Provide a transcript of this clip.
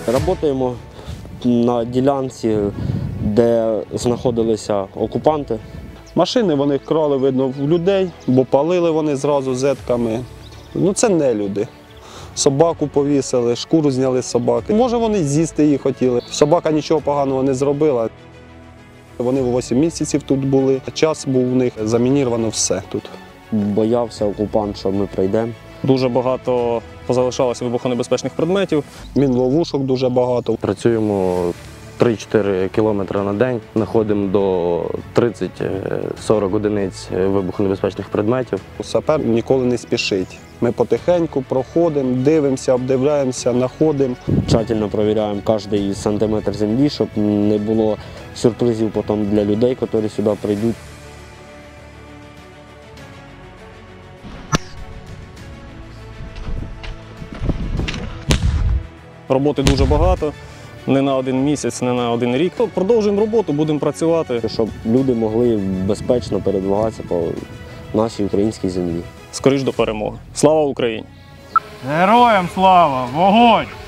Працюємо на ділянці, де знаходилися окупанти. Машини вони крали, видно, в людей, бо палили вони зразу зетками. Ну це не люди. Собаку повісили, шкуру зняли з собаки. Може вони з'їсти її хотіли. Собака нічого поганого не зробила. Вони 8 місяців тут були. Час був у них, замініровано все тут. Боявся окупант, що ми прийдемо. Дуже багато позалишалося вибухонебезпечних предметів. Мінловушок дуже багато. Працюємо 3-4 кілометри на день, знаходимо до 30-40 одиниць вибухонебезпечних предметів. Сапер ніколи не спішить. Ми потихеньку проходимо, дивимося, обдивляємося, знаходимо. Тщательно перевіряємо кожен сантиметр землі, щоб не було сюрпризів потім для людей, які сюди прийдуть. Роботи дуже багато, не на один місяць, не на один рік. Продовжуємо роботу, будемо працювати. Щоб люди могли безпечно передвигатися по нашій українській землі. Скоріш до перемоги. Слава Україні! Героям слава! Вогонь!